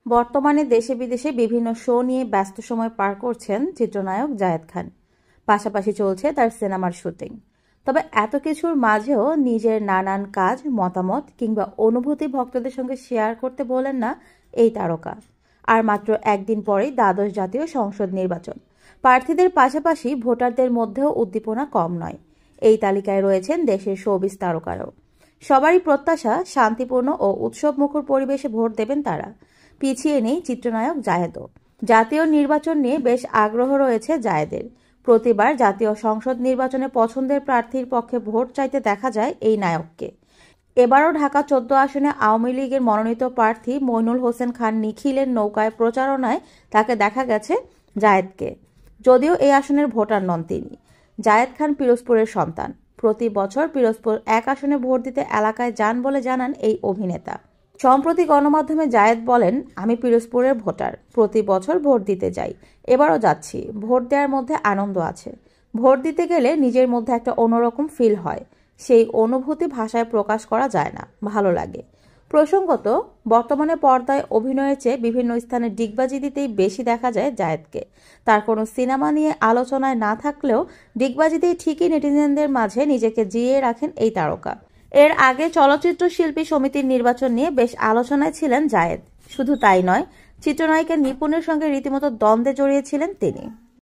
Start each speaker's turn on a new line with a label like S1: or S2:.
S1: বর্তমানে দেশে বিদেশে বিভিন্ন শো নিয়ে ব্যস্ত সময় পার করছেন চিত্রনায়ক জায়েদ খান। পাশাপাশি চলছে তার সিনেমার শুটিং। তবে এত কিছুর মাঝেও নিজের নানান কাজ, মতামত কিংবা অনুভূতি ভক্তদের সঙ্গে শেয়ার করতে বলেন না এই তারকা। আর মাত্র একদিন পরেই দ্বাদশ জাতীয় সংসদ নির্বাচন। প্রার্থীদের পাশাপাশি ভোটারদের মধ্যেও উদ্দীপনা কম নয়। এই তালিকায় রয়েছেন দেশের শোবিজ তারকারাও। সবারই প্রত্যাশা শান্তিপূর্ণ ও উৎসবমুখর পরিবেশে ভোট দেবেন তারা। পিছিয়ে নেই চিত্রনায়ক জায়েদও। জাতীয় নির্বাচন নিয়ে বেশ আগ্রহ রয়েছে জায়েদের। প্রতিবার জাতীয় সংসদ নির্বাচনে পছন্দের প্রার্থীর পক্ষে ভোট চাইতে দেখা যায় এই নায়ককে। এবারও ঢাকা ১৪ আসনে আওয়ামী লীগের মনোনীত প্রার্থী মইনুল হোসেন খান নিখিলের নৌকায় প্রচারণায় তাকে দেখা গেছে জায়েদকে। যদিও এই আসনের ভোটার নন তিনি। জায়েদ খান পিরোজপুরের সন্তান। প্রতি বছর পিরোজপুর ১ আসনে ভোট দিতে এলাকায় যান বলে জানান এই অভিনেতা। সম্প্রতি গণমাধ্যমে জায়েদ বলেন, আমি পিরোজপুরের ভোটার, প্রতি বছর ভোট দিতে যাই, এবারও যাচ্ছি। ভোট দেওয়ার মধ্যে আনন্দ আছে। ভোট দিতে গেলে নিজের মধ্যে একটা অন্যরকম ফিল হয়, সেই অনুভূতি ভাষায় প্রকাশ করা যায় না, ভালো লাগে। প্রসঙ্গত, বর্তমানে পর্দায় অভিনয়ের চেয়ে বিভিন্ন স্থানে ডিগবাজি দিতেই বেশি দেখা যায় জায়েদকে। তার কোনো সিনেমা নিয়ে আলোচনায় না থাকলেও ডিগবাজিতেই ঠিকই নেটিজেনদের মাঝে নিজেকে জিইয়ে রাখেন এই তারকা। এর আগে চলচ্চিত্র শিল্পী সমিতির নির্বাচন নিয়ে বেশ আলোচনায় ছিলেন জায়েদ। শুধু তাই নয়, চিত্রনায়িকা নিপুণের সঙ্গে রীতিমতো দ্বন্দ্বে জড়িয়েছিলেন তিনি।